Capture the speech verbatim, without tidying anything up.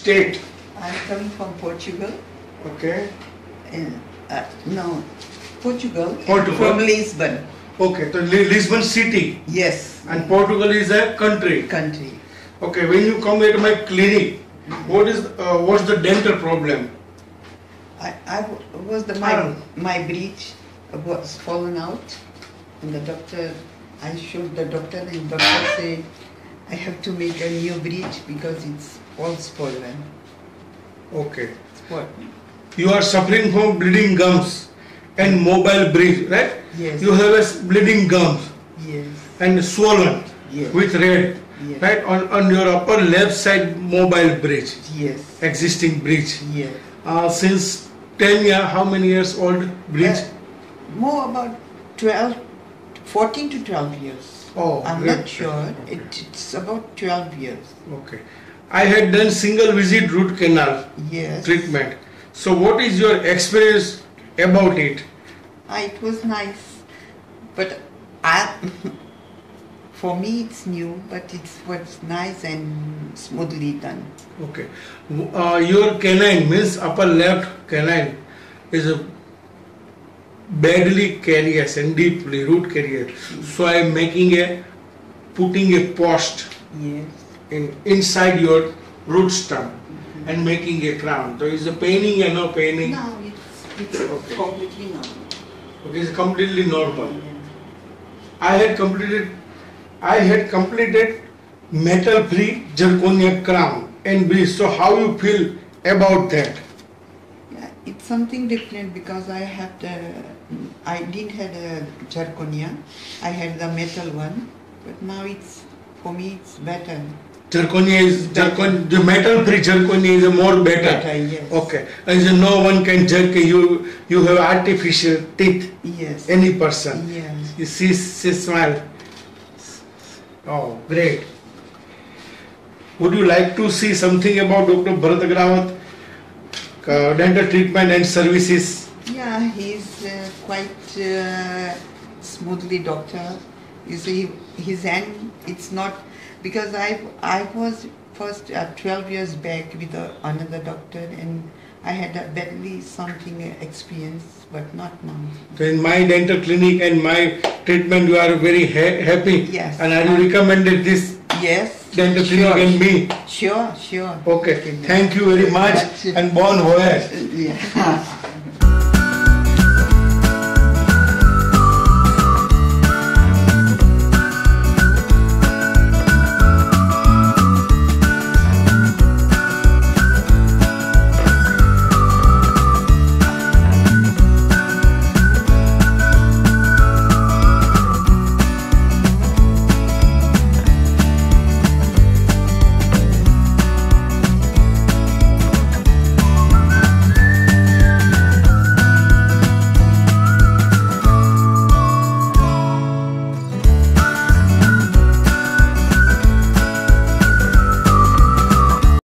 state? I'm coming from Portugal. Okay. And, uh, no, Portugal. Portugal. From Lisbon. Okay, so Li- Lisbon city. Yes. And Portugal is a country. Country. Okay, when you come at my clinic, what is uh, what's the dental problem? I, I w- was the my Ah. my bridge was fallen out, and the doctor. I showed the doctor, and doctor said I have to make a new bridge because it's all swollen. Okay. Swollen. You are suffering from bleeding gums and mobile bridge, right? Yes. You have a s- bleeding gums Yes. and swollen Yes. with red, Yes. right? On, on your upper left side mobile bridge, Yes. existing bridge. Yes. Uh, since ten years, how many years old bridge? Uh, more about twelve, fourteen to twelve years. Oh, I'm great. not sure. It, it's about twelve years. Okay. I had done single visit root canal Yes. treatment. So what is your experience about it? Ah, it was nice, but I, for me it's new, but it was nice and smoothly done. Okay. Uh, your canine means upper left canine is a badly carious and deeply root carrier. So I am making a putting a post Yes. in inside your root stem and making a crown. So is it paining or no paining? No, it's, it's Okay. completely normal. Okay, it's completely normal. I had completed I had completed metal free zirconia crown and bridge. So how you feel about that? Yeah, it's something different because I have the, I didn't have a zirconia, I had the metal one, but now it's, for me it's better. Zirconia is zircon, the metal free zirconia is a more better. Better, yes. Okay. And so no one can jerk you. You have artificial teeth. Yes. Any person. Yes. You see, see smile. Oh, great. Would you like to see something about Doctor Bharat Agravat, uh, dental treatment and services? Yeah, he's uh, quite uh, smoothly doctor. You see, his hand, it's not, because I I was first uh, twelve years back with uh, another doctor, and I had a badly something uh, experience, but not now. So in my dental clinic and my treatment, you are very ha- happy. Yes. And I will recommend this Yes. dental sure. clinic and me. Sure, sure. Okay. Thank you very much and bon voyage. Yeah.